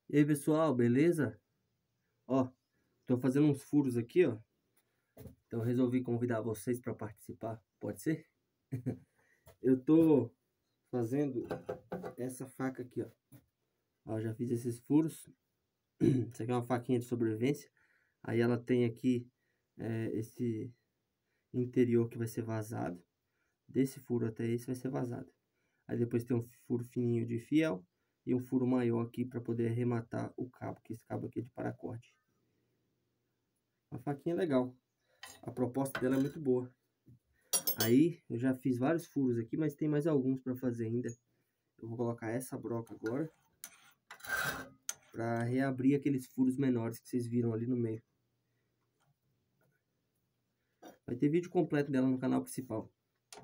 E aí, pessoal, beleza? Ó, tô fazendo uns furos aqui, ó. Então resolvi convidar vocês para participar. Pode ser? Eu tô fazendo essa faca aqui, ó. Ó, já fiz esses furos. Isso aqui é uma faquinha de sobrevivência. Aí ela tem aqui esse interior que vai ser vazado. Desse furo até esse vai ser vazado. Aí depois tem um furo fininho de fiel e um furo maior aqui para poder arrematar o cabo, que esse cabo aqui é de paracorde. Uma faquinha legal. A proposta dela é muito boa. Aí eu já fiz vários furos aqui, mas tem mais alguns para fazer ainda. Eu vou colocar essa broca agora para reabrir aqueles furos menores que vocês viram ali no meio. Vai ter vídeo completo dela no canal principal.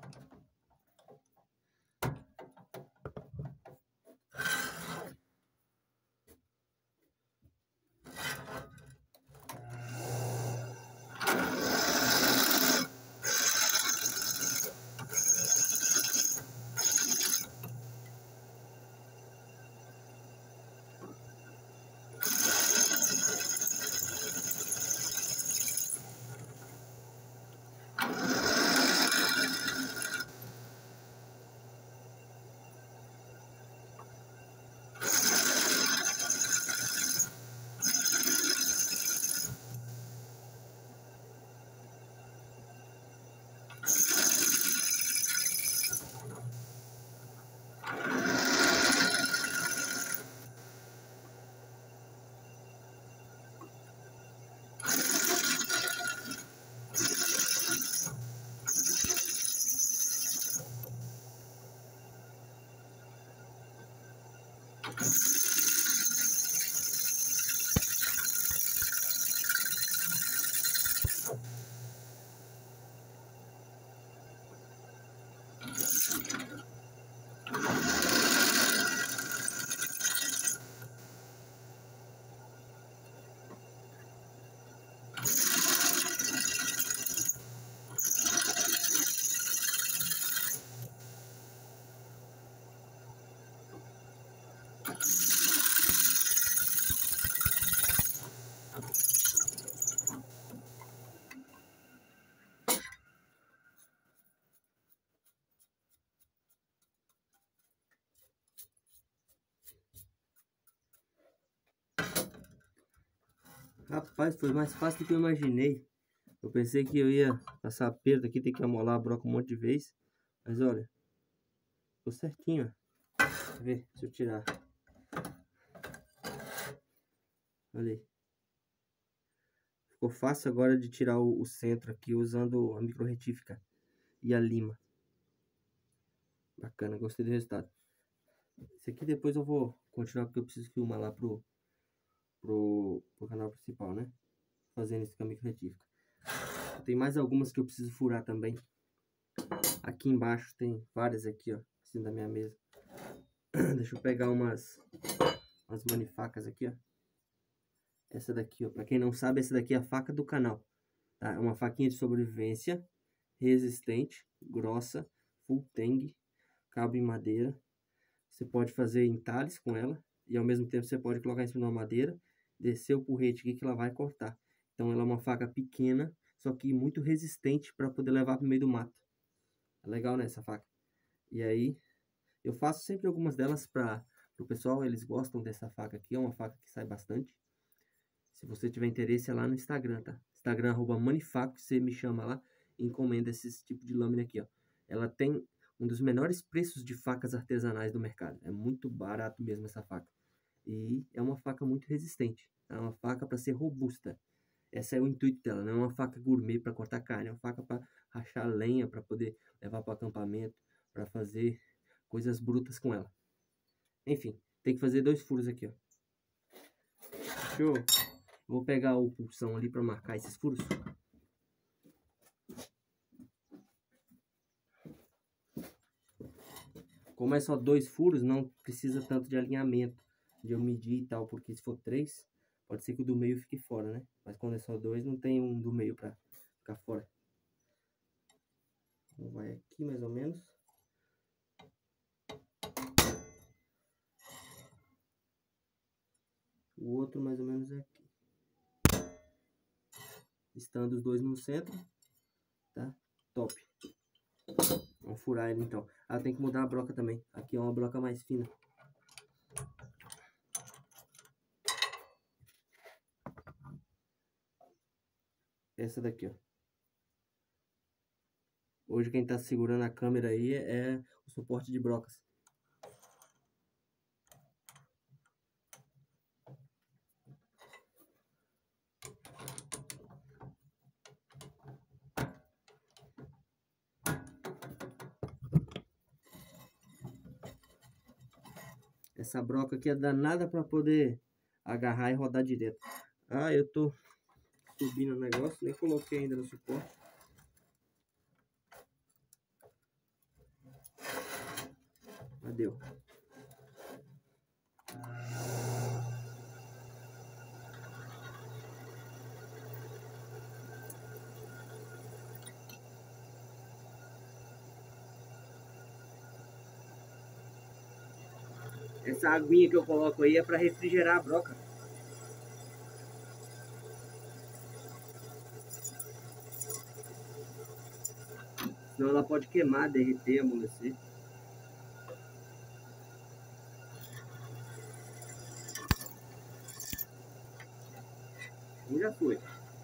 Rapaz, foi mais fácil do que eu imaginei. Eu pensei que eu ia passar aperto aqui, ter que amolar a broca um monte de vez. Mas olha, ficou certinho, ó. Quer ver? Deixa eu tirar. Olha aí. Ficou fácil agora de tirar o centro aqui usando a micro retífica e a lima. Bacana, gostei do resultado. Esse aqui depois eu vou continuar porque eu preciso filmar lá pro canal principal, né? Fazendo isso com a micro retífica. Tem mais algumas que eu preciso furar também. Aqui embaixo tem várias aqui, ó, assim da minha mesa. Deixa eu pegar umas manifacas aqui, ó. Essa daqui, ó, pra quem não sabe, essa daqui é a faca do canal, tá? É uma faquinha de sobrevivência, resistente, grossa, full tang, cabo em madeira. Você pode fazer entalhes com ela e ao mesmo tempo você pode colocar em cima de uma madeira, descer o porrete aqui que ela vai cortar. Então ela é uma faca pequena, só que muito resistente para poder levar pro meio do mato. É legal, né, essa faca? E aí, eu faço sempre algumas delas para o pessoal, eles gostam dessa faca aqui, é uma faca que sai bastante. Se você tiver interesse, é lá no Instagram, tá? Instagram, @manifaco, você me chama lá e encomenda esse tipo de lâmina aqui, ó. Ela tem um dos menores preços de facas artesanais do mercado. É muito barato mesmo essa faca. E é uma faca muito resistente. É uma faca para ser robusta. Esse é o intuito dela. Não é uma faca gourmet para cortar carne. É uma faca para rachar lenha, para poder levar para o acampamento, para fazer coisas brutas com ela. Enfim, tem que fazer 2 furos aqui, ó. Vou pegar o pulsão ali para marcar esses furos. Como é só 2 furos, não precisa tanto de alinhamento, de eu medir e tal, porque se for 3, pode ser que o do meio fique fora, né? Mas quando é só 2, não tem um do meio para ficar fora. Então vai aqui mais ou menos. O outro mais ou menos é aqui. Estando os dois no centro, tá? Top. Vamos furar ele então. Ah, tem que mudar a broca também. Aqui é uma broca mais fina. Essa daqui, ó. Hoje quem tá segurando a câmera aí é o suporte de brocas. Essa broca aqui é danada para poder agarrar e rodar direto. Ah, eu tô subindo o negócio, nem coloquei ainda no suporte. Deu. Essa aguinha que eu coloco aí é para refrigerar a broca. Senão ela pode queimar, derreter, amolecer. Já foi.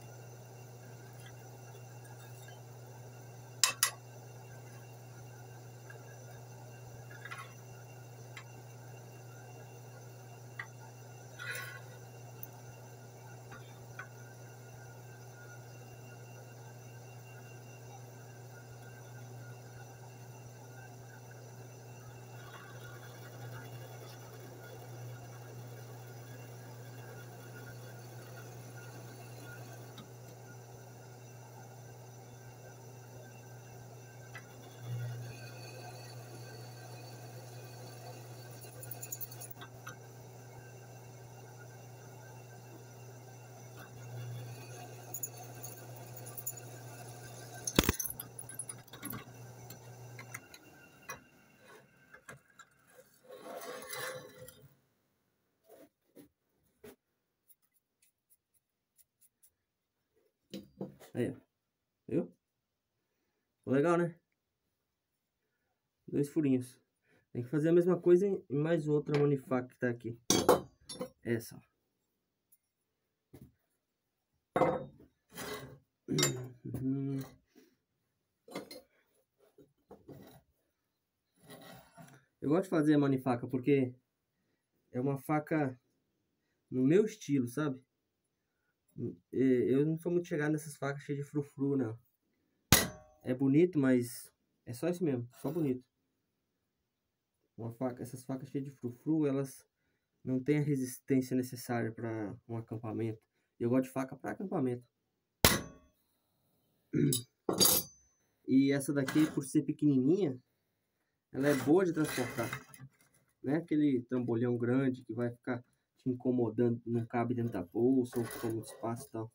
Aí, ó. Viu? Legal, né? 2 furinhos. Tem que fazer a mesma coisa em mais outra manifaca que tá aqui. Essa, ó. Eu gosto de fazer a manifaca porque é uma faca no meu estilo, sabe? Eu não sou muito chegado nessas facas cheias de frufru, não. É bonito, mas é só isso mesmo, só bonito. Essas facas cheias de frufru, elas não têm a resistência necessária para um acampamento. Eu gosto de faca para acampamento. E essa daqui, por ser pequenininha, ela é boa de transportar. Não é aquele trambolhão grande que vai ficar te incomodando, não cabe dentro da bolsa ou com muito espaço e tal.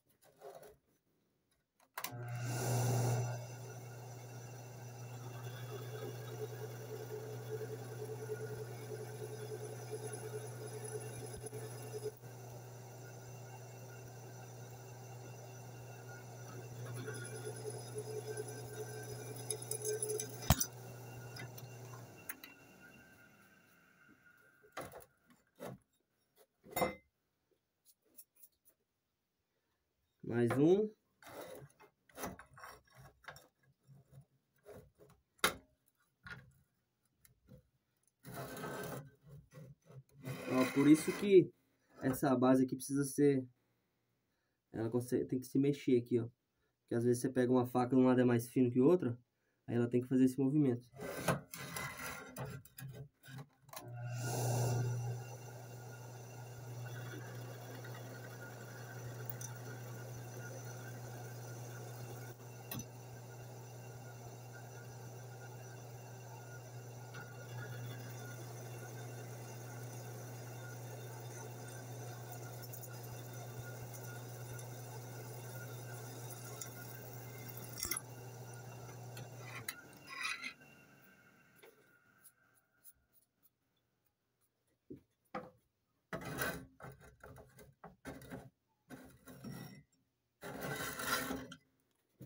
Mais um. Ó, por isso que essa base aqui precisa ser... Ela tem que se mexer aqui, ó. Porque às vezes você pega uma faca e um lado é mais fino que o outro, aí ela tem que fazer esse movimento.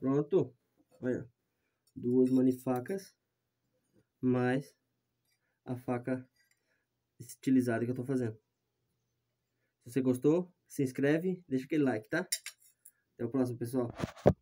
Pronto. Olha. 2 manifacas. Mais a faca estilizada que eu tô fazendo. Se você gostou, se inscreve, deixa aquele like, tá? Até o próximo, pessoal.